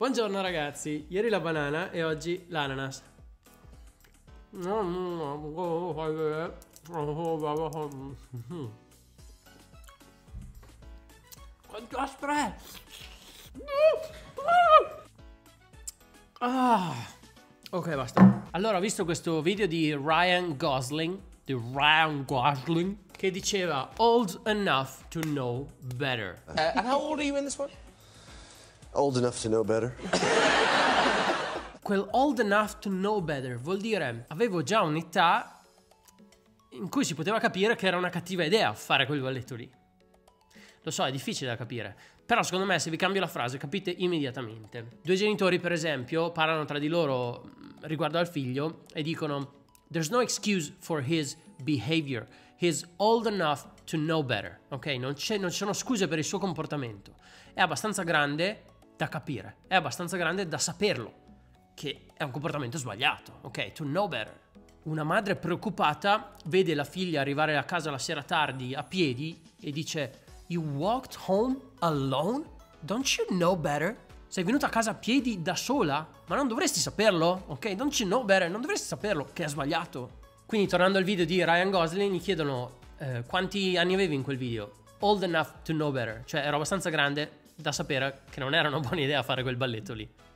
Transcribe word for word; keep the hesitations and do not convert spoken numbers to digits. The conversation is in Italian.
Buongiorno ragazzi, ieri la banana e oggi l'ananas. Quanto aspra è! Ah, ok, basta. Allora ho visto questo video di Ryan Gosling, di Ryan Gosling, che diceva old enough to know better. Uh, and how old are you in this one? Old enough to know better. Quel old enough to know better vuol dire avevo già un'età in cui si poteva capire che era una cattiva idea fare quel balletto lì. Lo so, è difficile da capire, però secondo me se vi cambio la frase capite immediatamente. Due genitori per esempio parlano tra di loro riguardo al figlio e dicono there's no excuse for his behavior, he's old enough to know better. Ok, non, c'è, non ci sono scuse per il suo comportamento, è abbastanza grande da capire, è abbastanza grande da saperlo che è un comportamento sbagliato. Ok, to know better. Una madre preoccupata vede la figlia arrivare a casa la sera tardi a piedi e dice you walked home alone? Don't you know better? Sei venuta a casa a piedi da sola? Ma non dovresti saperlo? Ok, don't you know better? Non dovresti saperlo che è sbagliato. Quindi tornando al video di Ryan Gosling gli chiedono eh, quanti anni avevi in quel video? Old enough to know better. Cioè ero abbastanza grande da sapere che non era una buona idea fare quel balletto lì.